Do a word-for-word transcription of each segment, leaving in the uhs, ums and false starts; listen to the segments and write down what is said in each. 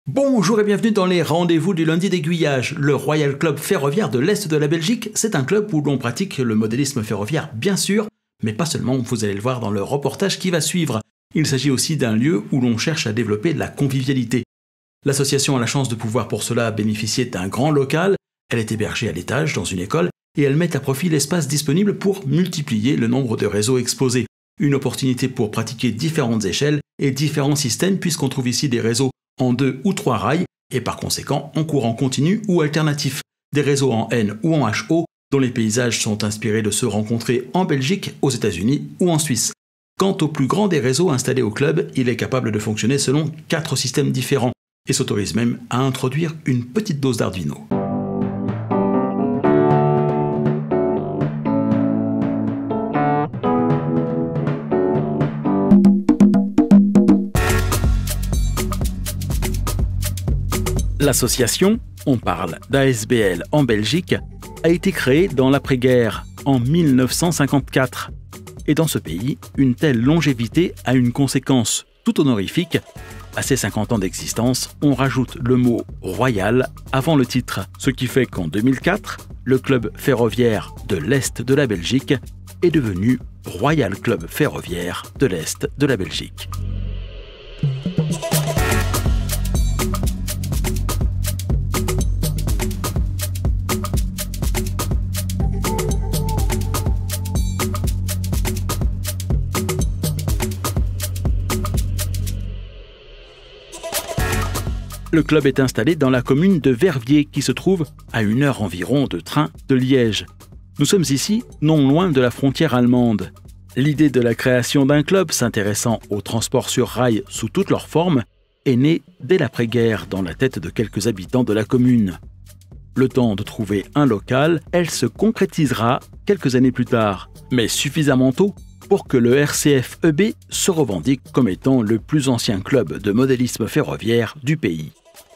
Bonjour et bienvenue dans les rendez-vous du lundi d'aiguillage. Le Royal Club Ferroviaire de l'Est de la Belgique, c'est un club où l'on pratique le modélisme ferroviaire bien sûr, mais pas seulement, vous allez le voir dans le reportage qui va suivre. Il s'agit aussi d'un lieu où l'on cherche à développer de la convivialité. L'association a la chance de pouvoir pour cela bénéficier d'un grand local, elle est hébergée à l'étage dans une école et elle met à profit l'espace disponible pour multiplier le nombre de réseaux exposés. Une opportunité pour pratiquer différentes échelles et différents systèmes puisqu'on trouve ici des réseaux en deux ou trois rails et par conséquent en courant continu ou alternatif. Des réseaux en N ou en H O dont les paysages sont inspirés de ceux rencontrés en Belgique, aux États-Unis ou en Suisse. Quant au plus grand des réseaux installés au club, il est capable de fonctionner selon quatre systèmes différents et s'autorise même à introduire une petite dose d'Arduino. L'association, on parle d'A S B L en Belgique, a été créée dans l'après-guerre, en mille neuf cent cinquante-quatre. Et dans ce pays, une telle longévité a une conséquence tout honorifique. À ses cinquante ans d'existence, on rajoute le mot « Royal » avant le titre, ce qui fait qu'en deux mille quatre, le club ferroviaire de l'Est de la Belgique est devenu Royal Club Ferroviaire de l'Est de la Belgique. Le club est installé dans la commune de Verviers qui se trouve à une heure environ de train de Liège. Nous sommes ici non loin de la frontière allemande. L'idée de la création d'un club s'intéressant au transport sur rail sous toutes leurs formes est née dès l'après-guerre dans la tête de quelques habitants de la commune. Le temps de trouver un local, elle se concrétisera quelques années plus tard, mais suffisamment tôt pour que le R C F E B se revendique comme étant le plus ancien club de modélisme ferroviaire du pays.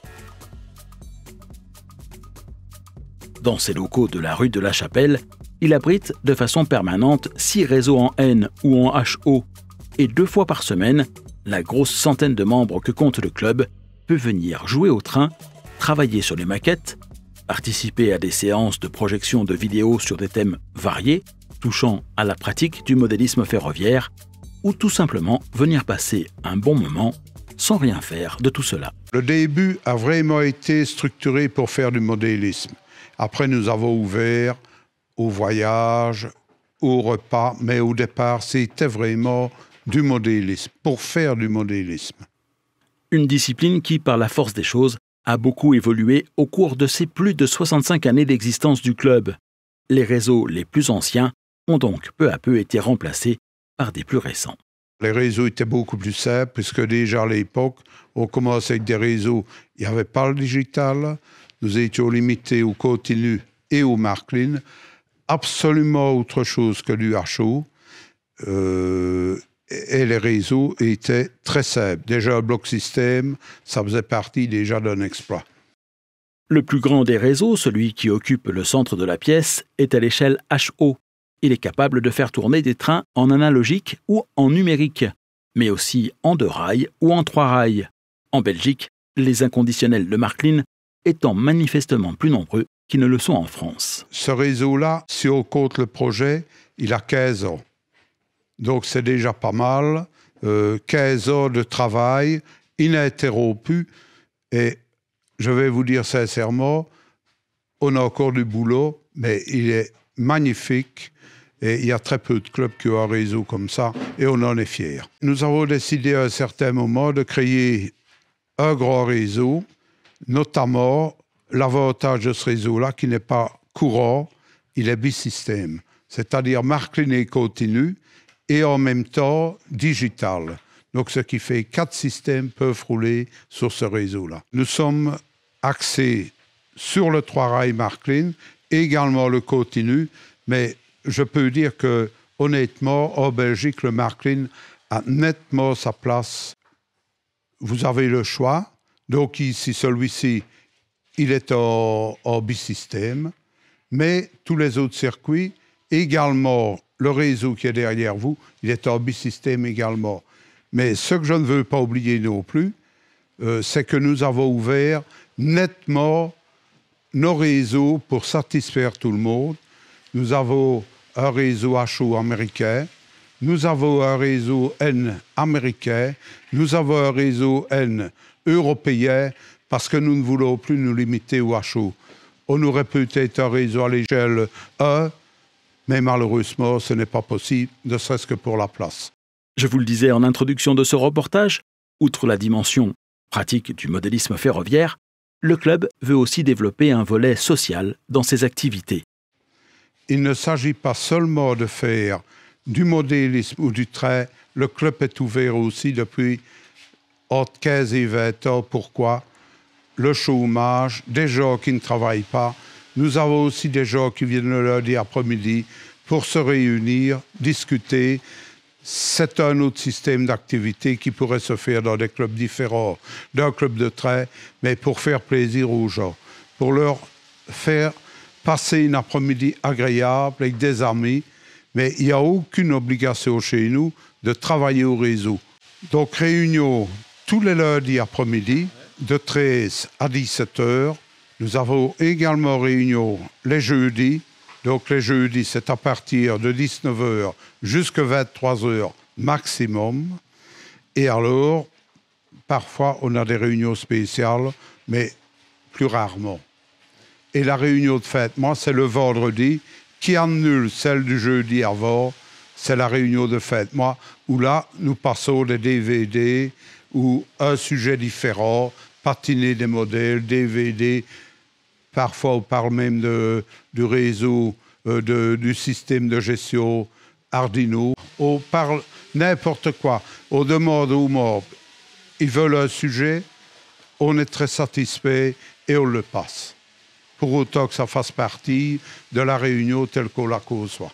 Dans ses locaux de la rue de la Chapelle, il abrite de façon permanente six réseaux en N ou en H O et deux fois par semaine, la grosse centaine de membres que compte le club peut venir jouer au train, travailler sur les maquettes, participer à des séances de projection de vidéos sur des thèmes variés touchant à la pratique du modélisme ferroviaire ou tout simplement venir passer un bon moment sans rien faire de tout cela. Le début a vraiment été structuré pour faire du modélisme. Après, nous avons ouvert au voyage, au repas, mais au départ, c'était vraiment du modélisme, pour faire du modélisme. Une discipline qui, par la force des choses, a beaucoup évolué au cours de ces plus de soixante-cinq années d'existence du club. Les réseaux les plus anciens ont donc peu à peu été remplacés par des plus récents. Les réseaux étaient beaucoup plus simples, puisque déjà à l'époque, on commençait avec des réseaux, il n'y avait pas le digital, nous étions limités au continu et au Marklin, absolument autre chose que du H O, euh, et les réseaux étaient très simples. Déjà, le bloc système, ça faisait partie déjà d'un exploit. Le plus grand des réseaux, celui qui occupe le centre de la pièce, est à l'échelle H O. Il est capable de faire tourner des trains en analogique ou en numérique, mais aussi en deux rails ou en trois rails. En Belgique, les inconditionnels de Marklin étant manifestement plus nombreux qu'ils ne le sont en France. Ce réseau-là, si on compte le projet, il a quinze ans. Donc c'est déjà pas mal. Euh, quinze ans de travail ininterrompu. Et je vais vous dire sincèrement, on a encore du boulot, mais il est magnifique. Et il y a très peu de clubs qui ont un réseau comme ça, et on en est fiers. Nous avons décidé à un certain moment de créer un grand réseau, notamment l'avantage de ce réseau-là, qui n'est pas courant, il est bisystème. C'est-à-dire Marklin et continu, et en même temps digital. Donc ce qui fait quatre systèmes peuvent rouler sur ce réseau-là. Nous sommes axés sur le trois rails Marklin, également le continu, mais je peux dire que, honnêtement, en Belgique, le Marklin a nettement sa place. Vous avez le choix. Donc ici, celui-ci, il est en, en bisystème. Mais tous les autres circuits, également le réseau qui est derrière vous, il est en bisystème également. Mais ce que je ne veux pas oublier non plus, euh, c'est que nous avons ouvert nettement nos réseaux pour satisfaire tout le monde. Nous avons un réseau H O américain, nous avons un réseau N américain, nous avons un réseau N européen, parce que nous ne voulons plus nous limiter au H O. On aurait peut-être un réseau à l'échelle un, mais malheureusement, ce n'est pas possible, ne serait-ce que pour la place. Je vous le disais en introduction de ce reportage, outre la dimension pratique du modélisme ferroviaire, le club veut aussi développer un volet social dans ses activités. Il ne s'agit pas seulement de faire du modélisme ou du trait. Le club est ouvert aussi depuis entre quinze et vingt ans. Pourquoi? Le chômage, des gens qui ne travaillent pas. Nous avons aussi des gens qui viennent le lundi après-midi pour se réunir, discuter. C'est un autre système d'activité qui pourrait se faire dans des clubs différents d'un club de trait, mais pour faire plaisir aux gens, pour leur faire passer une après-midi agréable avec des amis. Mais il n'y a aucune obligation chez nous de travailler au réseau. Donc réunion tous les lundis après-midi, de treize à dix-sept heures. Nous avons également réunion les jeudis. Donc les jeudis, c'est à partir de dix-neuf heures jusqu'à vingt-trois heures maximum. Et alors, parfois, on a des réunions spéciales, mais plus rarement. Et la réunion de fête, moi, c'est le vendredi, qui annule celle du jeudi avant. C'est la réunion de fête, moi, où là, nous passons des D V D ou un sujet différent, patiner des modèles, D V D. Parfois, on parle même de, du réseau, euh, de, du système de gestion Arduino. On parle n'importe quoi. On demande aux membres, ils veulent un sujet, on est très satisfait et on le passe. Pour autant que ça fasse partie de la réunion telle qu'on la conçoit.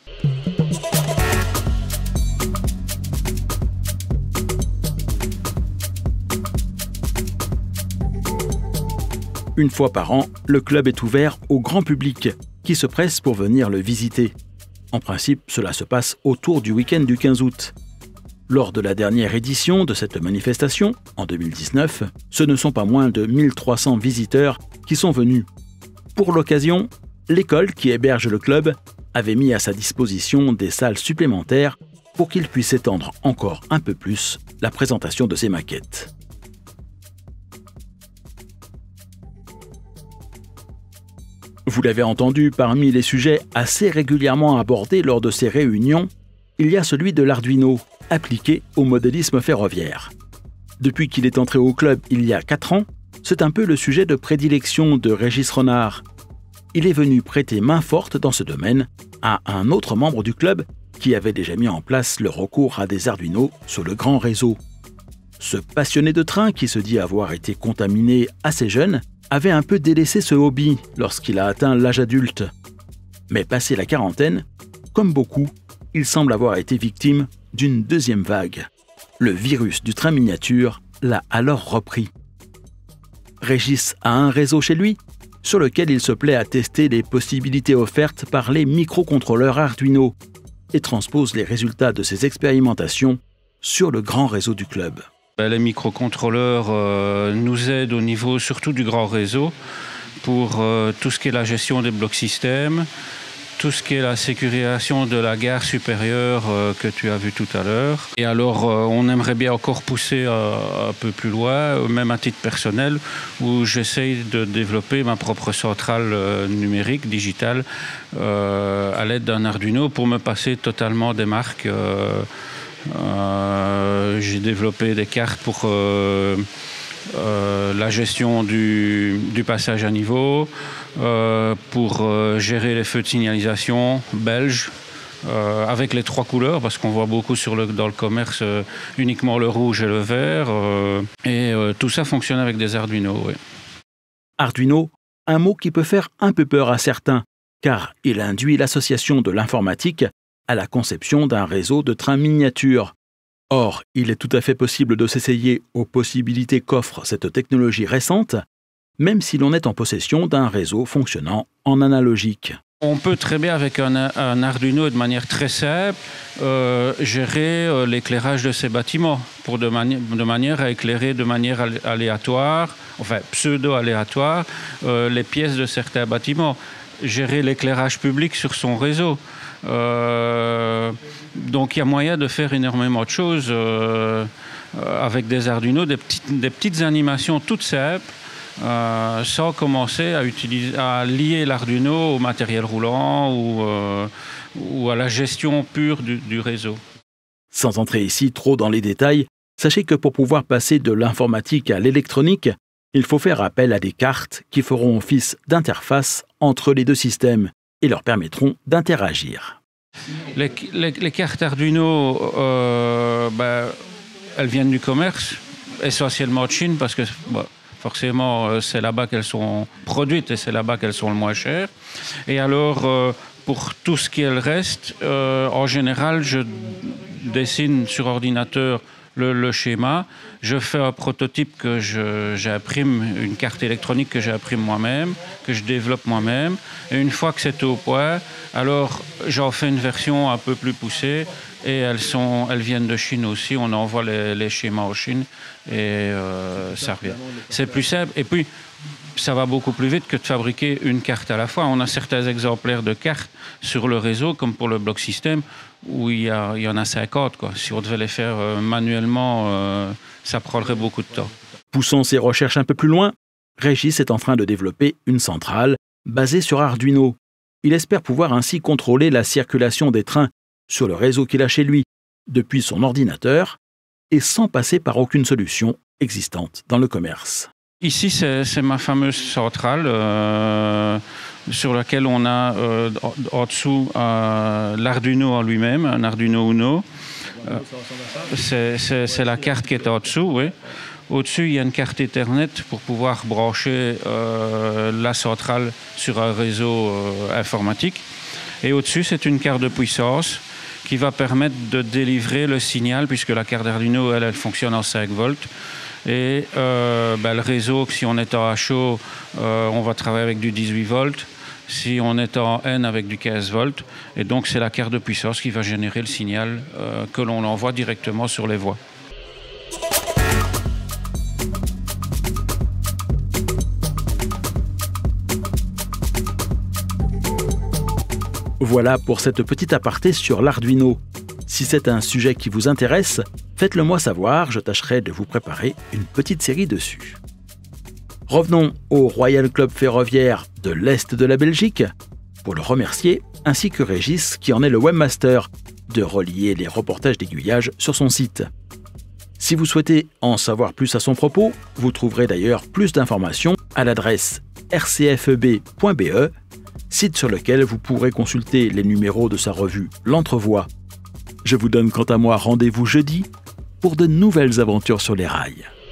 Une fois par an, le club est ouvert au grand public qui se presse pour venir le visiter. En principe, cela se passe autour du week-end du quinze août. Lors de la dernière édition de cette manifestation, en deux mille dix-neuf, ce ne sont pas moins de mille trois cents visiteurs qui sont venus. Pour l'occasion, l'école qui héberge le club avait mis à sa disposition des salles supplémentaires pour qu'il puisse étendre encore un peu plus la présentation de ses maquettes. Vous l'avez entendu, parmi les sujets assez régulièrement abordés lors de ces réunions, il y a celui de l'Arduino, appliqué au modélisme ferroviaire. Depuis qu'il est entré au club il y a quatre ans, c'est un peu le sujet de prédilection de Régis Renard. Il est venu prêter main forte dans ce domaine à un autre membre du club qui avait déjà mis en place le recours à des Arduino sur le grand réseau. Ce passionné de train qui se dit avoir été contaminé assez jeune avait un peu délaissé ce hobby lorsqu'il a atteint l'âge adulte. Mais passé la quarantaine, comme beaucoup, il semble avoir été victime d'une deuxième vague. Le virus du train miniature l'a alors repris. Régis a un réseau chez lui sur lequel il se plaît à tester les possibilités offertes par les microcontrôleurs Arduino et transpose les résultats de ses expérimentations sur le grand réseau du club. Les microcontrôleurs euh, nous aident au niveau surtout du grand réseau pour euh, tout ce qui est la gestion des blocs systèmes, tout ce qui est la sécurisation de la gare supérieure euh, que tu as vu tout à l'heure. Et alors euh, on aimerait bien encore pousser euh, un peu plus loin, même à titre personnel, où j'essaye de développer ma propre centrale euh, numérique, digitale, euh, à l'aide d'un Arduino pour me passer totalement des marques. Euh, Euh, j'ai développé des cartes pour euh, euh, la gestion du, du passage à niveau, euh, pour euh, gérer les feux de signalisation belges, euh, avec les trois couleurs, parce qu'on voit beaucoup sur le, dans le commerce euh, uniquement le rouge et le vert. Euh, et euh, tout ça fonctionne avec des Arduino. Oui. Arduino, un mot qui peut faire un peu peur à certains, car il induit l'association de l'informatique à la conception d'un réseau de trains miniatures. Or, il est tout à fait possible de s'essayer aux possibilités qu'offre cette technologie récente, même si l'on est en possession d'un réseau fonctionnant en analogique. On peut très bien, avec un, un Arduino, de manière très simple, euh, gérer euh, l'éclairage de ces bâtiments pour de, mani de manière à éclairer de manière aléatoire, enfin pseudo-aléatoire, euh, les pièces de certains bâtiments. Gérer l'éclairage public sur son réseau. Euh, donc il y a moyen de faire énormément de choses euh, avec des Arduino, des petites, des petites animations toutes simples. Euh, sans commencer à, utiliser, à lier l'Arduino au matériel roulant ou, euh, ou à la gestion pure du, du réseau. Sans entrer ici trop dans les détails, sachez que pour pouvoir passer de l'informatique à l'électronique, il faut faire appel à des cartes qui feront office d'interface entre les deux systèmes et leur permettront d'interagir. Les, les, les cartes Arduino, euh, ben, elles viennent du commerce, essentiellement de Chine, parce que... Bon, forcément, c'est là-bas qu'elles sont produites et c'est là-bas qu'elles sont le moins chères. Et alors, euh, pour tout ce qui est le reste, euh, en général, je dessine sur ordinateur le, le schéma. Je fais un prototype que j'imprime, une carte électronique que j'imprime moi-même, que je développe moi-même. Et une fois que c'est au point, alors j'en fais une version un peu plus poussée. Et elles, sont, elles viennent de Chine aussi. On envoie les, les schémas en Chine et euh, ça revient. C'est plus simple. Et puis, ça va beaucoup plus vite que de fabriquer une carte à la fois. On a certains exemplaires de cartes sur le réseau, comme pour le bloc système, où il y, a, il y en a cinquante, quoi. Si on devait les faire euh, manuellement, euh, ça prendrait beaucoup de temps. Poussons ces recherches un peu plus loin. Régis est en train de développer une centrale basée sur Arduino. Il espère pouvoir ainsi contrôler la circulation des trains sur le réseau qu'il a chez lui, depuis son ordinateur, et sans passer par aucune solution existante dans le commerce. Ici, c'est ma fameuse centrale euh, sur laquelle on a euh, en dessous euh, l'Arduino en lui-même, un Arduino Uno. Euh, c'est la carte qui est en dessous, oui. Au-dessus, il y a une carte Ethernet pour pouvoir brancher euh, la centrale sur un réseau euh, informatique. Et au-dessus, c'est une carte de puissance qui va permettre de délivrer le signal, puisque la carte Arduino, elle, elle fonctionne en cinq volts. Et euh, ben, le réseau, si on est en H O, euh, on va travailler avec du dix-huit volts. Si on est en N, avec du quinze volts. Et donc, c'est la carte de puissance qui va générer le signal euh, que l'on envoie directement sur les voies. Voilà pour cette petite aparté sur l'Arduino. Si c'est un sujet qui vous intéresse, faites-le moi savoir, je tâcherai de vous préparer une petite série dessus. Revenons au Royal Club Ferroviaire de l'Est de la Belgique, pour le remercier, ainsi que Régis, qui en est le webmaster, de relier les reportages d'aiguillage sur son site. Si vous souhaitez en savoir plus à son propos, vous trouverez d'ailleurs plus d'informations à l'adresse r c f e b point b e, site sur lequel vous pourrez consulter les numéros de sa revue L'Entrevoix. Je vous donne quant à moi rendez-vous jeudi pour de nouvelles aventures sur les rails.